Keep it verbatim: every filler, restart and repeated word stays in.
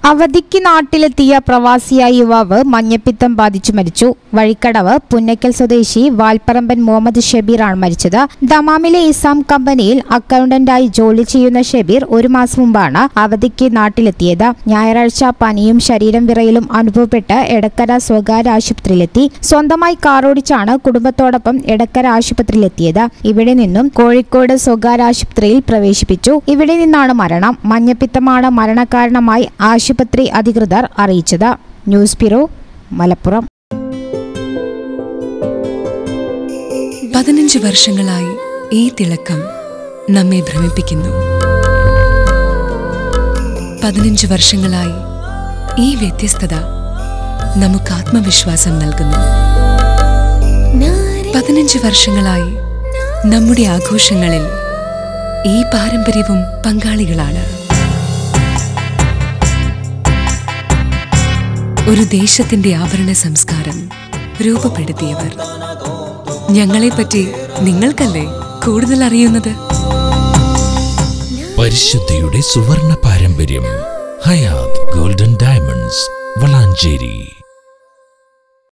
അവധിക്ക് നാട്ടിലെത്തിയ പ്രവാസിയായ യുവാവ് മഞ്ഞപ്പിത്തം ബാധിച്ചു മരിച്ചു. വഴിക്കടവ് പുന്നക്കൽ സ്വദേശി വാൽപ്പറമ്പൻ മുഹമ്മദ് ഷബീറാണ് മരിച്ചത്. ദമാമിലെ ഇസാം കമ്പനിയിൽ അക്കൗണ്ടന്റായി ജോലി ചെയ്യുന്ന ഷബീർ ഒരു മാസം മുമ്പാണ് അവധിക്ക് നാട്ടിലെത്തിയത്. ഞായറാഴ്ച പനിയും ശരീരം വിറയലും അനുഭവപ്പെട്ട് എടക്കര സ്വകാര്യ ആശുപത്രിയിലെത്തി. സ്വന്തമായി കാറോടിച്ചാണ് കുടുംബത്തോടൊപ്പം എടക്കര ആശുപത്രിയിലെത്തിയത്. ഇവിടെ നിന്നും കോഴിക്കോട് സ്വകാര്യ ആശുപത്രിയിൽ പ്രവേശിപ്പിച്ചു. ഇവിടെ നിന്നാണ് മരണം. മഞ്ഞപ്പിത്തമാണ് മരണകാരണമായി ആശുപത്രി ആശുപത്രി അധികൃതർ അറിയിച്ചത്. News bureau, Malappuram. പതിനഞ്ച് വർഷങ്ങളായി ഈ തിളക്കം നമ്മെ ഭ്രമിപ്പിക്കുന്നു. പതിനഞ്ച് വർഷങ്ങളായി ഈ വ്യത്യസ്തത നമുക്ക് ആത്മവിശ്വാസം നൽകുന്നു. പതിനഞ്ച് വർഷങ്ങളായി നമ്മുടെ ആഘോഷങ്ങളിൽ ഈ പാരമ്പര്യവും പങ്കാളികളാണ്. ഒരു ദേശത്തിന്റെ ആഭരണ സംസ്കാരം രൂപപ്പെടുത്തിയവർ. ഞങ്ങളെപ്പറ്റി നിങ്ങൾക്കല്ലേ കൂടുതൽ അറിയുന്നത്? പരിശുദ്ധിയുടെ സുവർണ പാരമ്പര്യം. Hayath golden diamonds, Valanchery.